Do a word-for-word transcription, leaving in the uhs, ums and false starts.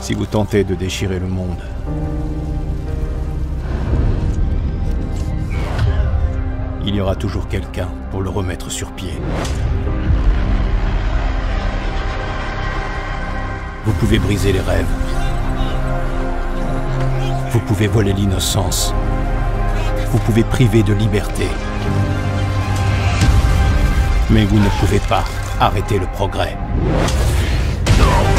Si vous tentez de déchirer le monde, il y aura toujours quelqu'un pour le remettre sur pied. Vous pouvez briser les rêves. Vous pouvez voler l'innocence. Vous pouvez priver de liberté. Mais vous ne pouvez pas arrêter le progrès.